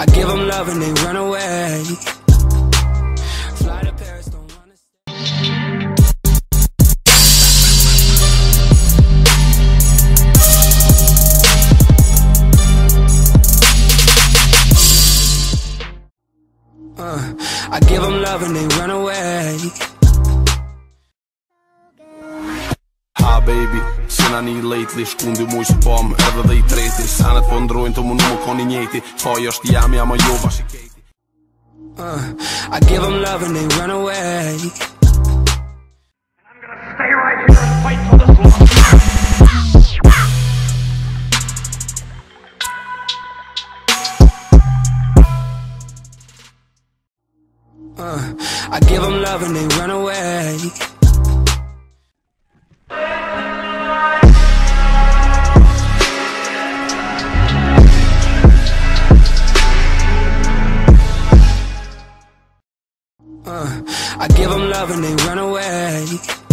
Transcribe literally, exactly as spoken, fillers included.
I give them love and they run away. Fly to Paris, don't wanna uh, I give them love and they run away. Ha baby, sina një lately, shkundi mu që pom edhe dhe I treti. Sanet po ndrojnë të mu nuk koni njeti, po është jam jam a jo bashiketi. uh, I give them love and they run away. I'm gonna stay right here and fight for this law. uh, I give them love and they run away. Uh, I give them love and they run away.